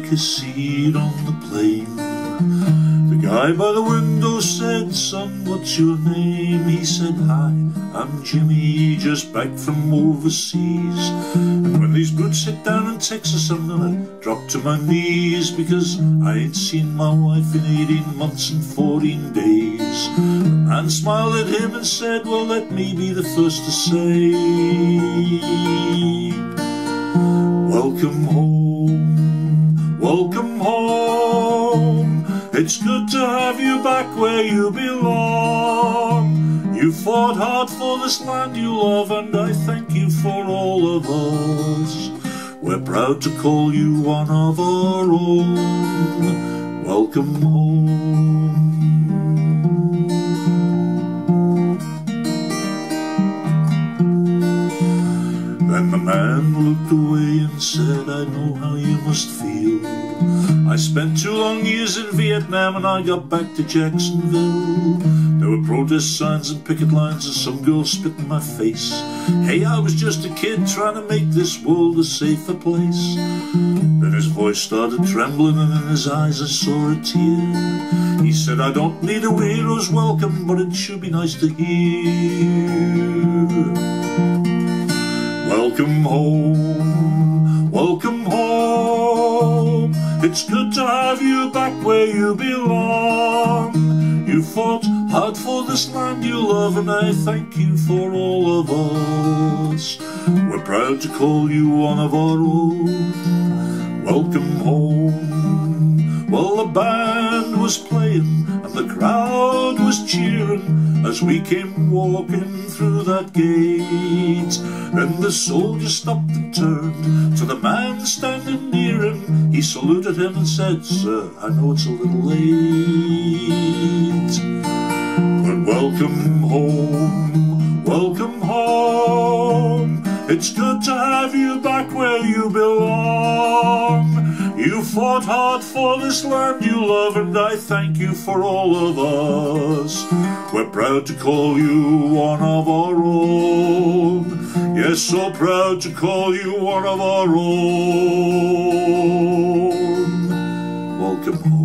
his seat on the plane. The guy by the window said, "Son, what's your name?" He said, "Hi, I'm Jimmy, just back from overseas. And when these boots hit down in Texas, I'm gonna drop to my knees, because I ain't seen my wife in 18 months and 14 days." The man smiled at him and said, "Well, let me be the first to say, welcome home, welcome home. It's good to have you back where you belong. You fought hard for this land you love, and I thank you for all of us. We're proud to call you one of our own. Welcome home." Then the man looked away and said, "I know how you must feel. I spent 2 long years in Vietnam, and I got back to Jacksonville. There were protest signs and picket lines, and some girls spit in my face. Hey, I was just a kid trying to make this world a safer place." Then his voice started trembling, and in his eyes I saw a tear. He said, "I don't need a hero's welcome, but it should be nice to hear. Welcome home, welcome home. It's good to have you back where you belong. You fought hard for this land you love, and I thank you for all of us. We're proud to call you one of our own. Welcome home." Well, the band was playing and the crowd was cheering as we came walking through that gate. Then the soldier stopped and turned to the man standing near him. He saluted him and said, "Sir, I know it's a little late, but welcome home, welcome home. It's good to have you back where you belong. You fought hard for this land you love, and I thank you for all of us. We're proud to call you one of our own. Yes, so proud to call you one of our own. Welcome home."